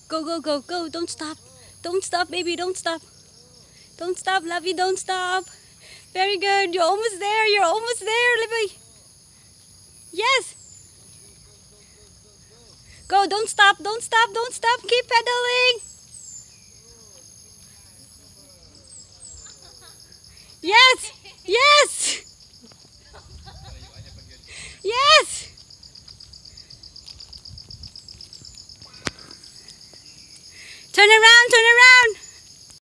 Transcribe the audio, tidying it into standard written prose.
Go, go, go, go. Don't stop. Don't stop, baby. Don't stop. Don't stop, Lovey. Don't stop. Very good. You're almost there. You're almost there, Lovey. Yes. Go. Don't stop. Don't stop. Don't stop. Keep pedaling. Yes. Yes.